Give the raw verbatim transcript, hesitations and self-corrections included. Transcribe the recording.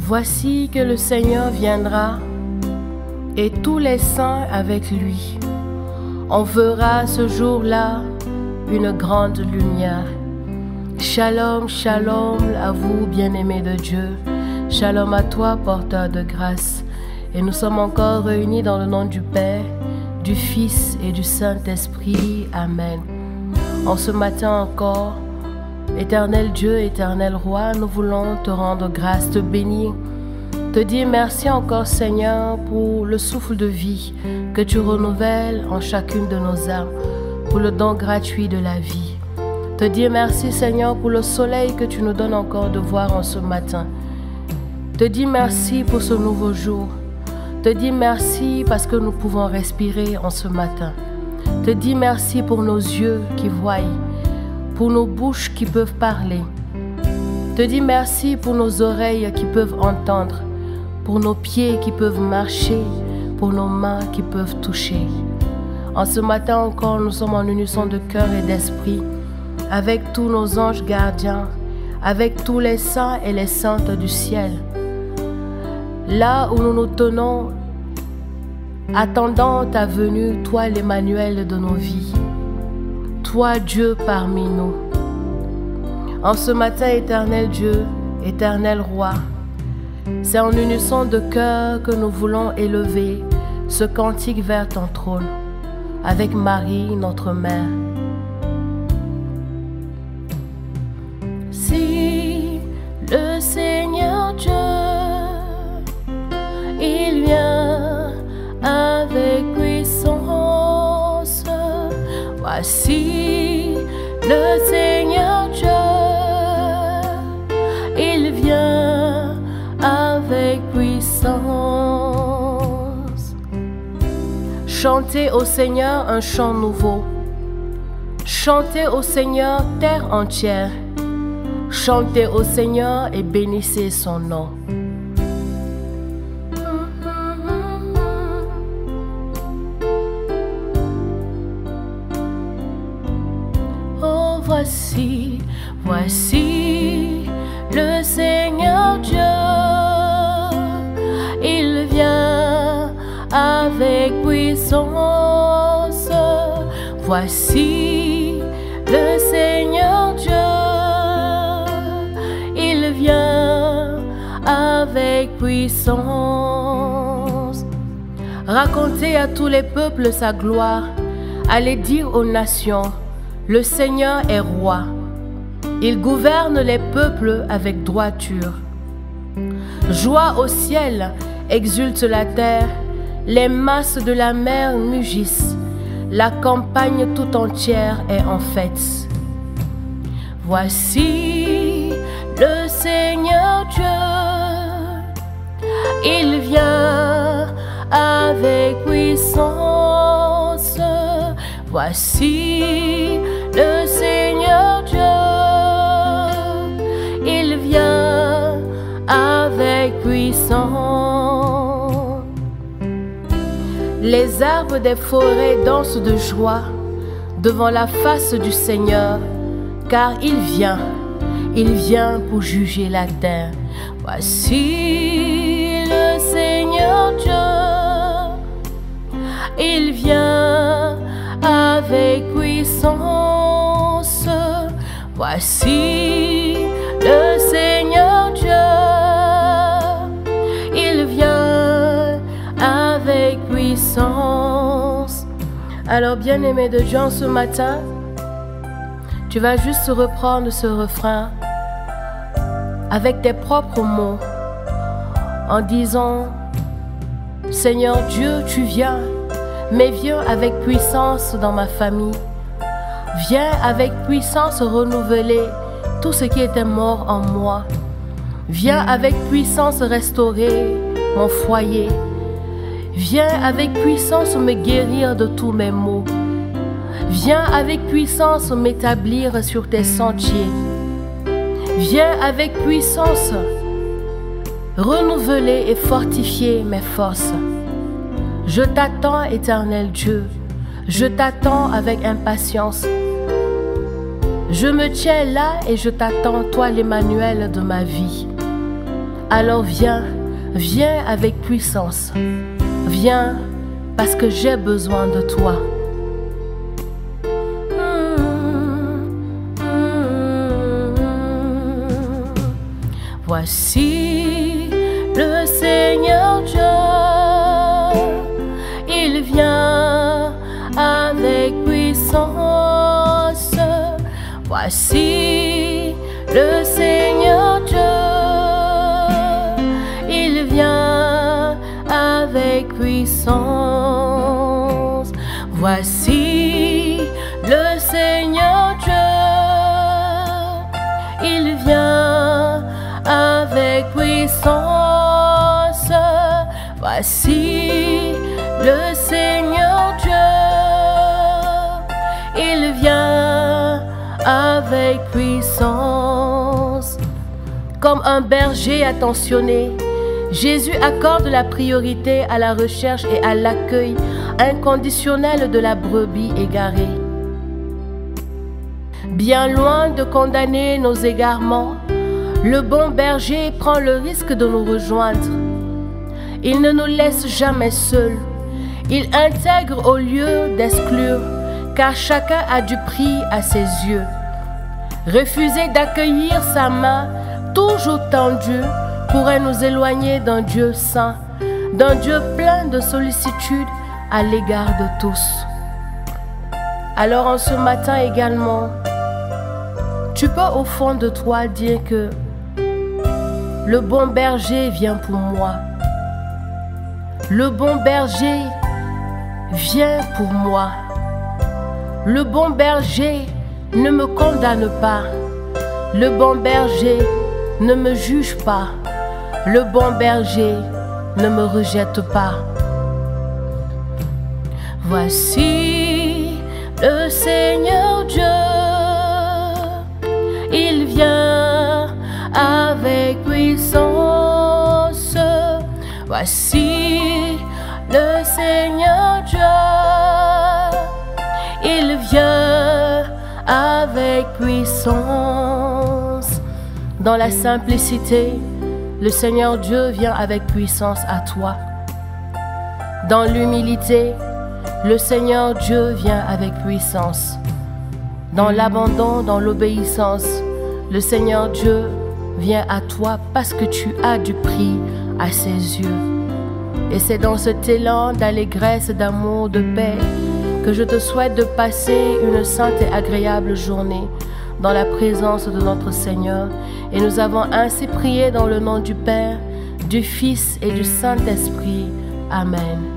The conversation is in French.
Voici que le Seigneur viendra et tous les saints avec lui. On verra ce jour-là une grande lumière. Shalom, shalom à vous, bien-aimés de Dieu. Shalom à toi, porteur de grâce. Et nous sommes encore réunis dans le nom du Père, du Fils et du Saint-Esprit. Amen. En ce matin encore, Éternel Dieu, éternel Roi, nous voulons te rendre grâce, te bénir, te dire merci encore Seigneur pour le souffle de vie que tu renouvelles en chacune de nos âmes, pour le don gratuit de la vie. Te dire merci Seigneur pour le soleil que tu nous donnes encore de voir en ce matin. Te dire merci pour ce nouveau jour. Te dire merci parce que nous pouvons respirer en ce matin. Te dire merci pour nos yeux qui voient, pour nos bouches qui peuvent parler. Te dire merci pour nos oreilles qui peuvent entendre, pour nos pieds qui peuvent marcher, pour nos mains qui peuvent toucher. En ce matin encore, nous sommes en unisson de cœur et d'esprit, avec tous nos anges gardiens, avec tous les saints et les saintes du ciel. Là où nous nous tenons, attendant ta venue, toi l'Emmanuel de nos vies, toi Dieu parmi nous. En ce matin, éternel Dieu, éternel Roi, c'est en unisson de cœur que nous voulons élever ce cantique vers ton trône, avec Marie, notre mère. Si le Seigneur Dieu, il vient avec puissance, voici le Seigneur Dieu, il vient avec puissance. Chantez au Seigneur un chant nouveau. Chantez au Seigneur terre entière. Chantez au Seigneur et bénissez son nom. Oh, voici, voici le Seigneur Dieu. Il vient avec puissance. Voici le Seigneur Dieu. Il vient avec puissance. Racontez à tous les peuples sa gloire. Allez dire aux nations, le Seigneur est roi. Il gouverne les peuples avec droiture. Joie au ciel, exulte la terre. Les masses de la mer mugissent. La campagne tout entière est en fête. Voici le Seigneur Dieu. Il vient avec puissance. Voici le Seigneur Dieu. Il vient avec puissance. Les arbres des forêts dansent de joie devant la face du Seigneur, car il vient, il vient pour juger la terre. Voici le Seigneur Dieu. Il vient avec puissance. Voici le Seigneur Dieu. Il vient avec puissance. Alors, bien-aimé de Dieu, ce matin, tu vas juste reprendre ce refrain avec tes propres mots en disant: Seigneur Dieu, tu viens, mais viens avec puissance dans ma famille. Viens avec puissance renouveler tout ce qui était mort en moi. Viens avec puissance restaurer mon foyer. Viens avec puissance me guérir de tous mes maux. Viens avec puissance m'établir sur tes sentiers. Viens avec puissance renouveler et fortifier mes forces. Je t'attends, éternel Dieu. Je t'attends avec impatience. Je me tiens là et je t'attends, toi l'Emmanuel de ma vie. Alors viens, viens avec puissance. Viens parce que j'ai besoin de toi. Voici le Seigneur Dieu, il vient avec puissance. Voici le Seigneur Dieu, il vient avec puissance. Voici le Seigneur Dieu, il vient avec puissance. Voici le Seigneur Dieu, il vient avec puissance. Comme un berger attentionné, Jésus accorde la priorité à la recherche et à l'accueil inconditionnel de la brebis égarée. Bien loin de condamner nos égarements, le bon berger prend le risque de nous rejoindre. Il ne nous laisse jamais seuls. Il intègre au lieu d'exclure, car chacun a du prix à ses yeux. Refuser d'accueillir sa main, toujours tendue, pourrait nous éloigner d'un Dieu saint, d'un Dieu plein de sollicitude à l'égard de tous. Alors en ce matin également, tu peux au fond de toi dire que le bon berger vient pour moi. Le bon berger vient pour moi. Le bon berger ne me condamne pas. Le bon berger ne me juge pas. Le bon berger ne me rejette pas. Voici le Seigneur Dieu, il vient avec puissance. Voici le Seigneur Dieu, il vient avec puissance. Dans la simplicité, le Seigneur Dieu vient avec puissance à toi. Dans l'humilité, le Seigneur Dieu vient avec puissance. Dans l'abandon, dans l'obéissance, le Seigneur Dieu vient à toi parce que tu as du prix à ses yeux. Et c'est dans cet élan d'allégresse, d'amour, de paix que je te souhaite de passer une sainte et agréable journée dans la présence de notre Seigneur. Et nous avons ainsi prié dans le nom du Père, du Fils et du Saint-Esprit. Amen.